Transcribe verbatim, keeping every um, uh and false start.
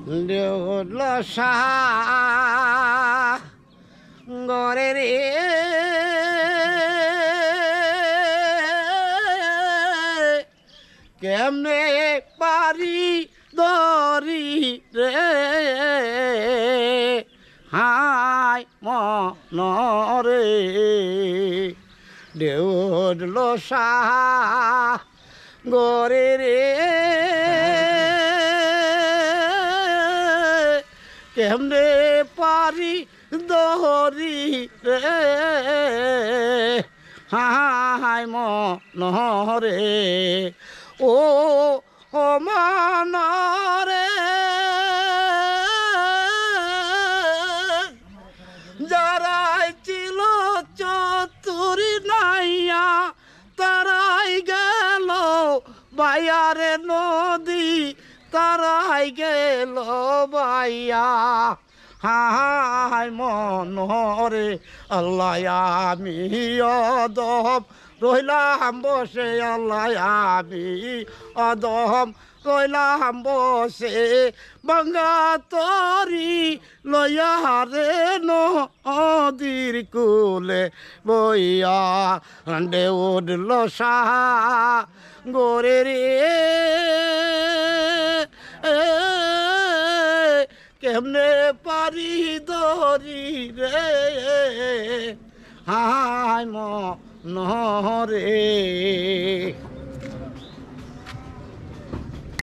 দেউল গরে রে কেমনে পারি দরি রে হাই মনরে দেউল গরে রে কেমনে পারি দরি রে হাই মনরে ও ও মনরে যারাই ছিল চতুরি নাইয়া তারাই গেল বাইয়ারে নদী তারাই গেল বাইয়া হাই মনরে আল্লাহ আমি অদম রইলাম বসে আল্লাহ আমি অদম রইলাম বসে বাঙ্গা তরি লইয়া রে নদীর কুলে বইয়া আন্ডে উঠল গোরে রে কেমনে পারি দরি রে হাই মনরে